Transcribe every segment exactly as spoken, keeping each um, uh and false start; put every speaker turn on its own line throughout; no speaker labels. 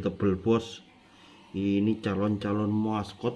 tebel-tebel bos. Ini calon-calon maskot.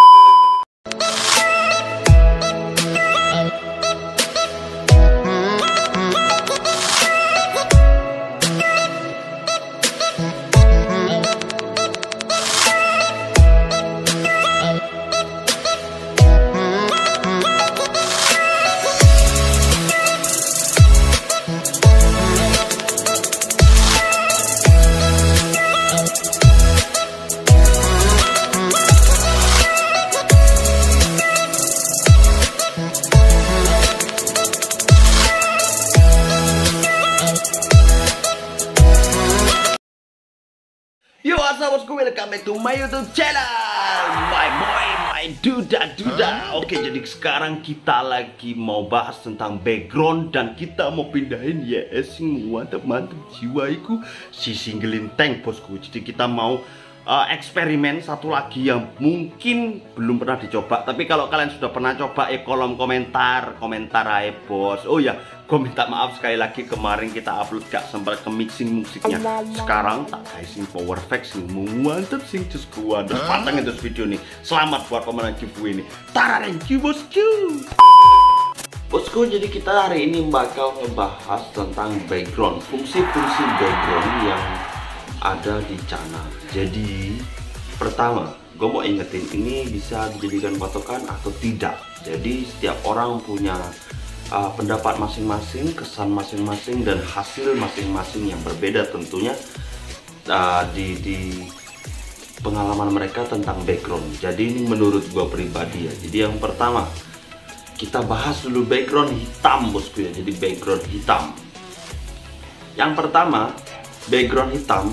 Yo, assalamualaikum, welcome back to my YouTube channel, my boy, my duda duda. Oke, jadi sekarang kita lagi mau bahas tentang background dan kita mau pindahin ya sing mantep mantep jiwaiku si single tank bosku. Jadi kita mau uh, eksperimen satu lagi yang mungkin belum pernah dicoba. Tapi kalau kalian sudah pernah coba, ya kolom komentar komentar aja bos. Oh ya, gue minta maaf sekali lagi, kemarin kita upload gak sempat ke mixing musiknya. Sekarang tak kasih power effects nih, mantep sing just gua terus pantengin terus video nih. Selamat buat pemenang giveaway nih. Tararan bosku. Bosku, jadi kita hari ini bakal ngebahas tentang background, fungsi-fungsi background yang ada di channel. Jadi pertama, gue mau ingetin ini bisa dijadikan patokan atau tidak. Jadi setiap orang punya Uh, pendapat masing-masing, kesan masing-masing, dan hasil masing-masing yang berbeda tentunya uh, di, di pengalaman mereka tentang background. Jadi ini menurut gua pribadi ya. Jadi yang pertama kita bahas dulu background hitam bosku ya. Jadi background hitam. Yang pertama, background hitam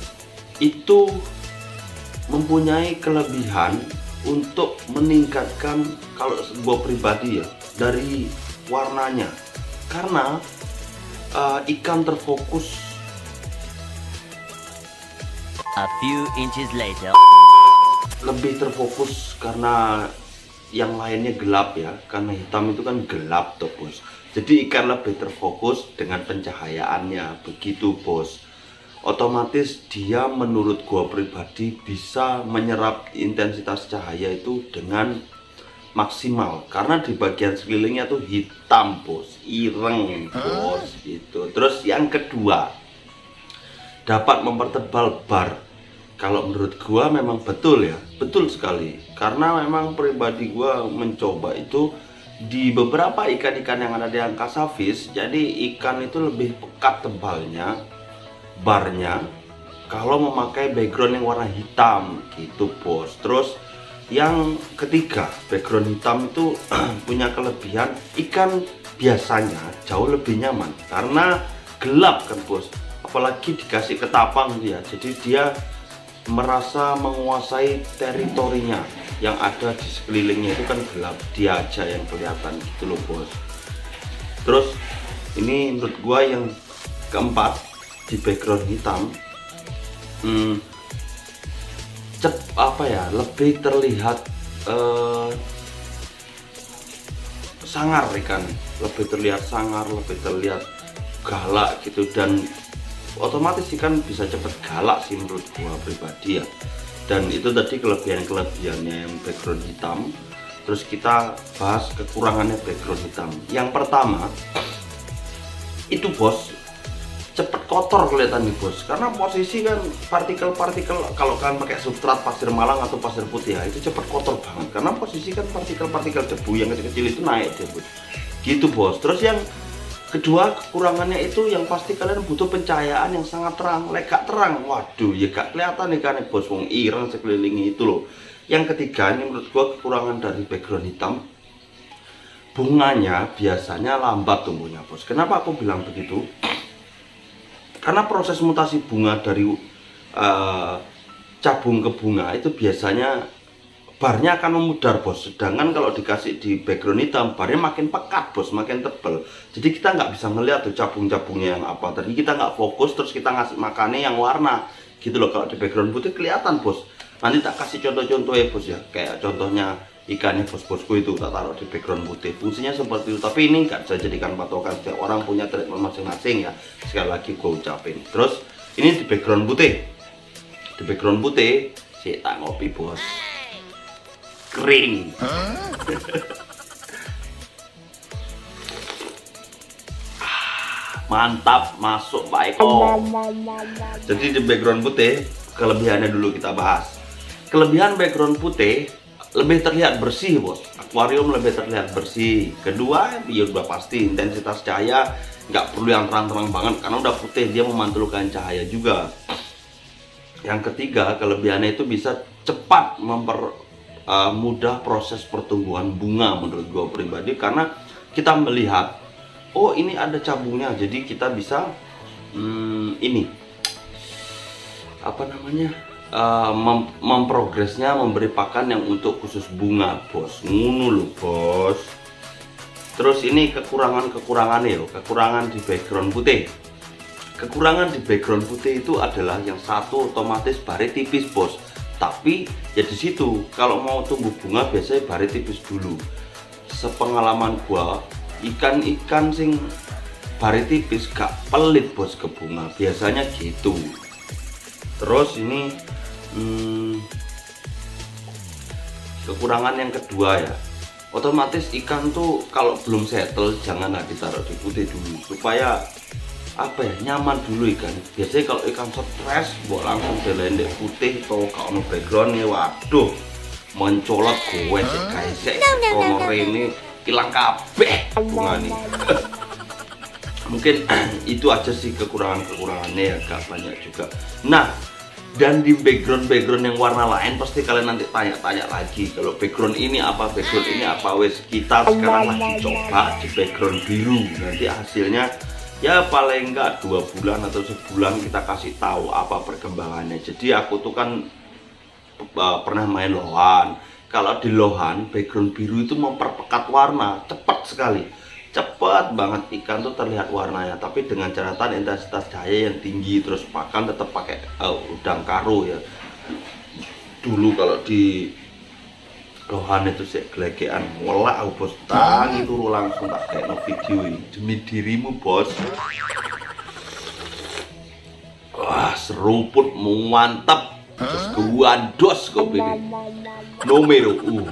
itu mempunyai kelebihan untuk meningkatkan, kalau gua pribadi ya, dari warnanya, karena uh, ikan terfokus.
A few inches later,
lebih terfokus karena yang lainnya gelap ya, karena hitam itu kan gelap tuh bos. Jadi ikan lebih terfokus dengan pencahayaannya, begitu bos. Otomatis dia menurut gua pribadi bisa menyerap intensitas cahaya itu dengan maksimal, karena di bagian sekelilingnya tuh hitam bos, ireng bos gitu. Terus yang kedua, dapat mempertebal bar. Kalau menurut gua memang betul ya, betul sekali, karena memang pribadi gua mencoba itu di beberapa ikan-ikan yang ada di angkasa fish. Jadi ikan itu lebih pekat tebalnya barnya kalau memakai background yang warna hitam gitu bos. Terus yang ketiga, background hitam itu punya kelebihan, ikan biasanya jauh lebih nyaman karena gelap kan bos, apalagi dikasih ketapang dia, jadi dia merasa menguasai teritorinya. Yang ada di sekelilingnya itu kan gelap, dia aja yang kelihatan gitu loh bos. Terus ini menurut gua yang keempat di background hitam, hmm, cep apa ya, lebih terlihat uh, sangar ikan, lebih terlihat sangar, lebih terlihat galak gitu, dan otomatis ikan bisa cepet galak sih menurut gua pribadi ya. Dan itu tadi kelebihan-kelebihannya yang background hitam. Terus kita bahas kekurangannya background hitam. Yang pertama itu bos, cepet kotor kelihatan nih bos, karena posisi kan partikel-partikel, kalau kalian pakai substrat pasir malang atau pasir putih ya, itu cepet kotor banget karena posisi kan partikel-partikel debu yang kecil-kecil itu naik deh bos, gitu bos. Terus yang kedua, kekurangannya itu yang pasti kalian butuh pencahayaan yang sangat terang. Lekak terang, waduh ya gak kelihatan nih kan bos, wong ireng sekelilingnya itu loh. Yang ketiga, ini menurut gua kekurangan dari background hitam, bunganya biasanya lambat tumbuhnya bos. Kenapa aku bilang begitu? Karena proses mutasi bunga dari uh, cabung ke bunga itu biasanya barnya akan memudar bos. Sedangkan kalau dikasih di background hitam, barnya makin pekat bos, makin tebel. Jadi kita nggak bisa ngeliat tuh cabung-cabungnya yang apa. Tadi kita nggak fokus, terus kita ngasih makannya yang warna gitu loh. Kalau di background putih kelihatan bos. Nanti tak kasih contoh-contoh ya bos ya. Kayak contohnya ikannya bos-bosku itu tak taruh di background putih, fungsinya seperti itu. Tapi ini nggak bisa jadikan patokan, setiap orang punya treatment masing-masing ya, sekali lagi gue ucapin. Terus ini di background putih, di background putih sih tak ngopi bos, kering. Mantap, masuk Pak Eko. Jadi di background putih, kelebihannya dulu kita bahas. Kelebihan background putih lebih terlihat bersih bos, akuarium lebih terlihat bersih. Kedua, ya udah pasti intensitas cahaya nggak perlu yang terang-terang banget karena udah putih, dia memantulkan cahaya juga. Yang ketiga, kelebihannya itu bisa cepat mempermudah uh, proses pertumbuhan bunga menurut gue pribadi, karena kita melihat oh ini ada cabungnya, jadi kita bisa hmm, ini apa namanya uh, mem memprogresnya, memberi pakan yang untuk khusus bunga bos, ngunu loh bos. Terus ini kekurangan-kekurangannya loh, kekurangan di background putih. Kekurangan di background putih itu adalah yang satu, otomatis bare tipis bos. Tapi ya di situ kalau mau tumbuh bunga biasanya bare tipis dulu. Sepengalaman gua, ikan-ikan sing bare tipis gak pelit bos ke bunga, biasanya gitu. Terus ini hmm, kekurangan yang kedua ya, otomatis ikan tuh kalau belum settle janganlah ditaruh di putih dulu, supaya apa ya, nyaman dulu ikan. Biasanya kalau ikan stres buat langsung delendek putih atau kalau background nih, waduh mencolot gue sih guys, kono ini hilang kabeh bunga nih. Mungkin itu aja sih kekurangan-kekurangannya ya, gak banyak juga. Nah, dan di background-background yang warna lain pasti kalian nanti tanya-tanya lagi, kalau background ini apa, background ini apa. Wes kita sekarang lagi coba di background biru, nanti hasilnya ya paling enggak dua bulan atau sebulan kita kasih tahu apa perkembangannya. Jadi aku tuh kan uh, pernah main lohan. Kalau di lohan background biru itu memperpekat warna cepat sekali, cepat banget ikan tuh terlihat warnanya. Tapi dengan catatan intensitas cahaya yang tinggi, terus pakan tetap pakai uh, udang karo ya. Dulu kalau di lohan itu sih gelegean, mulai bos, tangi turu langsung tak kayak no video ini demi dirimu bos. Wah seruput mantap, terus guandos kopi ini nomero uh.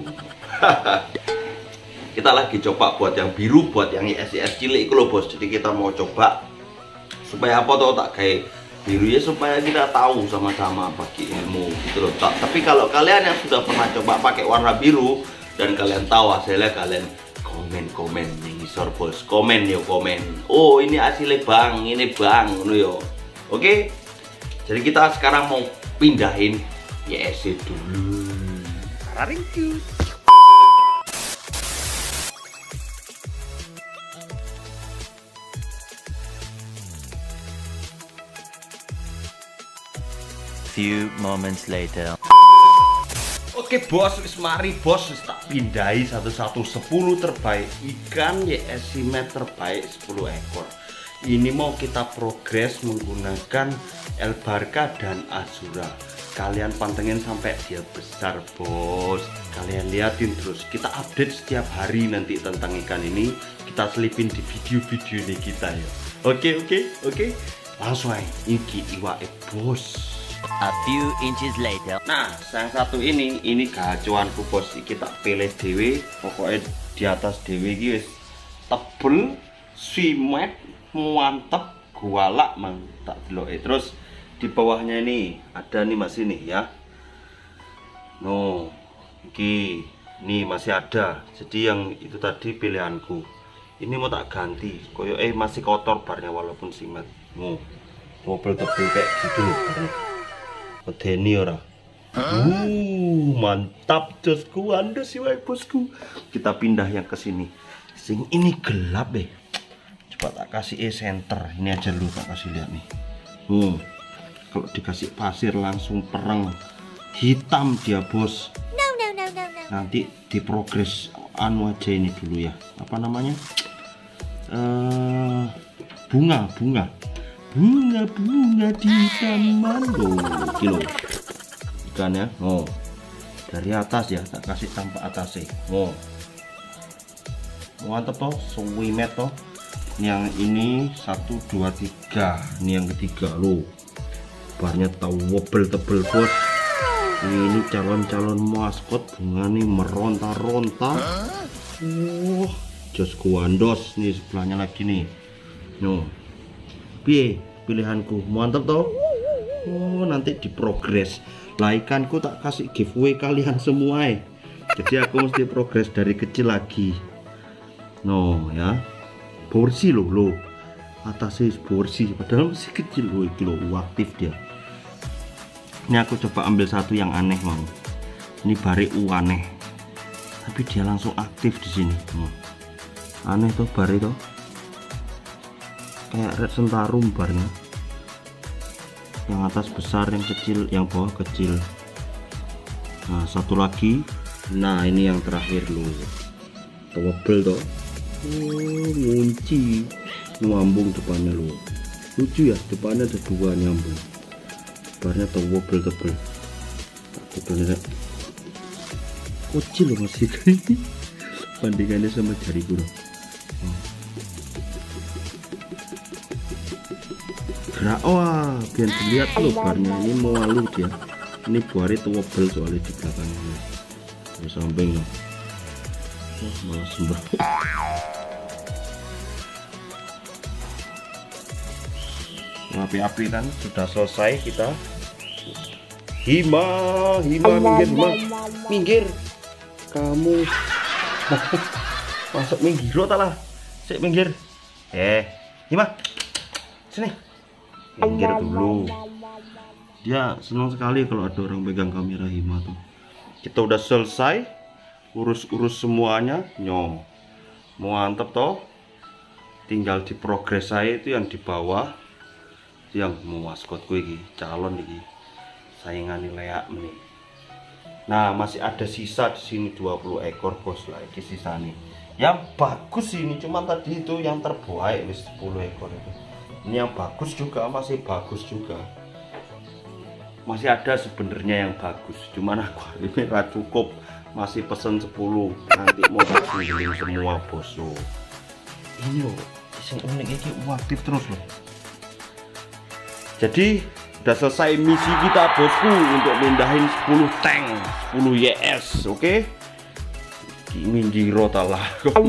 Kita lagi coba buat yang biru, buat yang I S I S cilik itu loh bos. Jadi kita mau coba supaya apa tuh tak kayak biru ya, supaya kita tahu sama-sama bagi ilmu gitu loh. Tapi kalau kalian yang sudah pernah coba pakai warna biru dan kalian tahu hasilnya, kalian komen-komen nih sor bos, komen yo komen. Oh ini hasilnya bang, ini bang, no yo. Oke, jadi kita sekarang mau pindahin Y S C dulu. Raringku.
Few moments later.
Oke bos, wis mari bos, wis tak pindahi satu-satu. Sepuluh terbaik ikan Y S C Med terbaik sepuluh ekor. Ini mau kita progres menggunakan El Barca dan Azura. Kalian pantengin sampai dia besar bos. Kalian liatin terus, kita update setiap hari nanti tentang ikan ini. Kita selipin di video-video ini kita ya. Oke oke oke, langsung aja iki iwake bos.
A few inches later.
Nah, yang satu ini, ini gacuanku bos. Kita pilih dewe, pokoknya di atas dewe guys. Tebel, simet, mantep, gualak mang tak deloke. Terus di bawahnya ini ada nih mas ini ya. No, iki, nih masih ada. Jadi yang itu tadi pilihanku. Ini mau tak ganti. Koyo eh masih kotor barnya walaupun simet. No, tebel-tebel kayak gitu loh. Medeni ora. Uh, mantap bosku, anda sih wae bosku. Kita pindah yang ke sini. Sing ini gelap deh. Coba tak kasih e center. Ini aja dulu tak kasih lihat nih. Hmm. Kalau dikasih pasir langsung perang. Hitam dia bos.
No no no no no.
Nanti diprogres anu aja ini dulu ya. Apa namanya? Uh, bunga, bunga. Bunga-bunga di taman loh, kilo ikan ya. Oh, dari atas ya, tak kasih tampak atasnya. Oh, mantap toh, suwimet toh. Yang ini satu dua tiga, ini yang ketiga loh.
barnya tebel tebel bos. Ini calon-calon maskot bunga nih meronta-ronta. Uh, Josku Wandos nih sebelahnya lagi nih. No, piye pilihanku mantap toh. Oh, nanti di progres. Lah ikanku tak kasih giveaway kalian semua eh. Jadi aku mesti progres dari kecil lagi. No ya, borsi loh loh. Atasnya borsi, padahal masih kecil loh, itu loh aktif dia. Ini aku coba ambil satu yang aneh mau. Ini bare u aneh, tapi dia langsung aktif di sini. Hmm. Aneh tuh bare tuh, kayak red sentarum barnya. Yang atas besar, yang kecil, yang bawah kecil. Nah satu lagi. Nah ini yang terakhir loh, tebel tuh. Oh, ngunci, nyambung depannya loh. Lucu ya, depannya ada dua nyambung. Barnya tebel tebel. Tebelnya kecil loh masih. Bandingannya sama jari guru. Gerak, wah, biar dilihat loh barnya ini mau malu dia. Ini buari tebel soalnya di belakangnya. Di samping loh. Wah, malah sembah. Api-api kan sudah selesai kita. Hima, Hima minggir, Hima minggir. Kamu masuk minggir tak lah. Sik minggir. Eh, Hima sini. Minggir dulu. Dia senang sekali kalau ada orang pegang kamera Hima tuh. Kita udah selesai urus-urus semuanya. Nyong mantap toh. Tinggal di progres saya itu yang di bawah. Yang mau maskotku ini calon ini saingan leak nih. Nah masih ada sisa di sini dua puluh ekor bos lagi sisa nih. Yang bagus ini cuman tadi itu yang terbuai wis sepuluh ekor itu. Ini yang bagus juga, masih bagus juga. Masih ada sebenarnya yang bagus, cuman aku ini nggak cukup, masih pesen sepuluh. Nanti mau beliin semua bos loh. Ini loh, yang unik ini aktif terus loh. Jadi udah selesai misi kita bosku untuk mindahin sepuluh tank, sepuluh Y S, oke? Okay? Minjiro talah.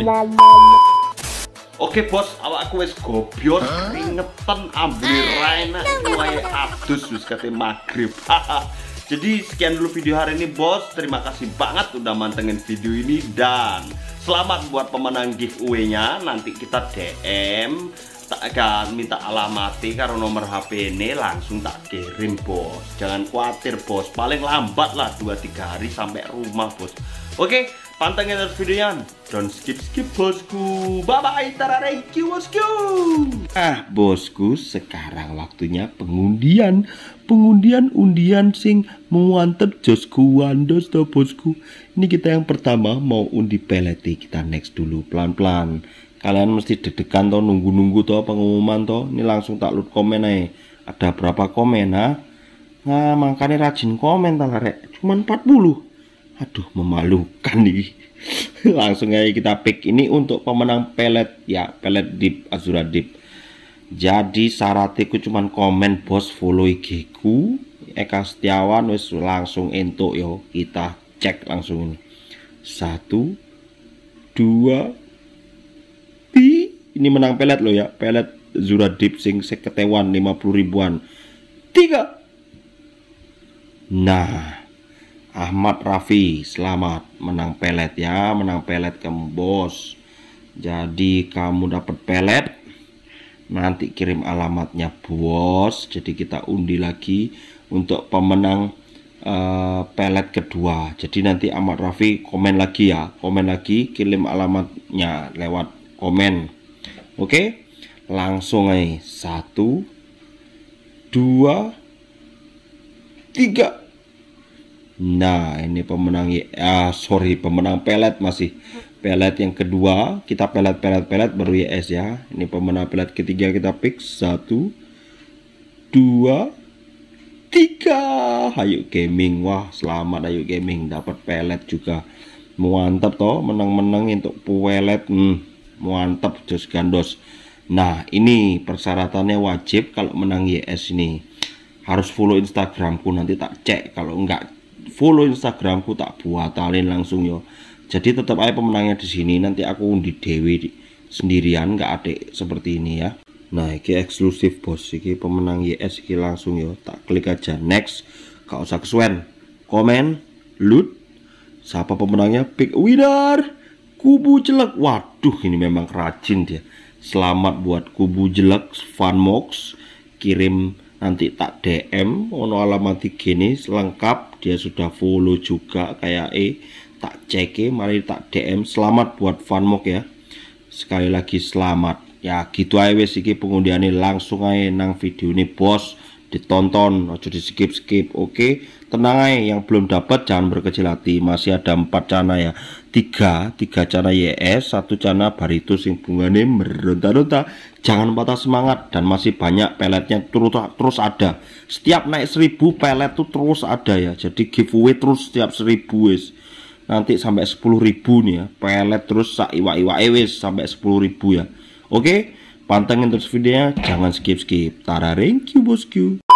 Oke bos, awakku wis gobios, keringetan, ambune raina, wae adus wis kate magrib. Jadi sekian dulu video hari ini bos. Terima kasih banget udah mantengin video ini dan selamat buat pemenang giveaway-nya. Nanti kita D M, tak akan minta alamati karo nomor H P ini, langsung tak kirim bos. Jangan khawatir bos, paling lambat lah dua tiga hari sampai rumah bos. Oke, pantengin terus videonya, don't skip skip bosku. Bye bye, thank you bosku. Ah bosku, sekarang waktunya pengundian. Pengundian undian sing mantep Josku Wandos toh bosku. Ini kita yang pertama mau undi peleti, kita next dulu pelan-pelan. Kalian mesti deg-degan toh, nunggu-nunggu toh pengumuman toh. Ini langsung tak loot komen aja. Ada berapa komen ha? Nah makanya rajin komen tak rek. Cuman empat puluh. Aduh memalukan nih. Langsung aja kita pick ini untuk pemenang pelet ya, pelet dip Azura dip. Jadi syaratku cuman komen bos, follow I G ku Eka Setiawan wis langsung entuk yo. Kita cek langsung ini. Satu, dua. Ini menang pelet lo ya, pelet Azura dip sing seketewan lima puluh ribuan. Tiga. Nah, Ahmad Raffi selamat menang pelet ya, menang pelet kamu bos. Jadi kamu dapat pelet, nanti kirim alamatnya bos. Jadi kita undi lagi untuk pemenang uh, pelet kedua. Jadi nanti Ahmad Raffi komen lagi ya, komen lagi, kirim alamatnya lewat komen. Oke, langsung aja. Satu, dua, tiga. Nah, ini pemenang ya, sorry, pemenang pelet masih. Pelet yang kedua, kita pelet, pelet, pelet baru Y S ya. Ini pemenang pelet ketiga kita pick. Satu, dua, tiga. Ayo gaming, wah selamat Ayo gaming, dapat pelet juga. Mantap toh, menang-menang untuk pelet. Hmm. Mantap Jos Gandos. Nah ini persyaratannya wajib kalau menang Y S ini harus follow Instagramku, nanti tak cek. Kalau enggak follow Instagramku tak buatalin langsung yo. Jadi tetap aja pemenangnya di sini. Nanti aku undi dewi sendirian, nggak adek seperti ini ya. Nah, ini eksklusif bos, ini pemenang Y S ini langsung yo. Tak klik aja next, gak usah kesuwen. Komen, loot, siapa pemenangnya, pick winner, Kubu Jelek. Waduh, ini memang rajin dia. Selamat buat Kubu Jelek, Funmox, kirim nanti tak D M, ono alamat gini lengkap, dia sudah follow juga kayak E, tak cek, mari tak D M. Selamat buat Funmox ya. Sekali lagi selamat. Ya gitu aja wes iki pengundiannya, langsung aja nang video ini bos, ditonton, aja di skip skip. Oke, tenang aja, yang belum dapat jangan berkecil hati, masih ada empat cana ya, tiga tiga cana Y S, satu cana Barito sing bungane meronta-ronta. Jangan patah semangat, dan masih banyak peletnya terus terus ada. Setiap naik seribu pelet tuh terus ada ya, jadi giveaway terus setiap seribu wes. Nanti sampai sepuluh ribu nih ya, pelet terus sak iwa-iwa wes sampai sepuluh ribu ya. Oke, pantengin terus videonya, jangan skip skip. Tara, thank you bosku.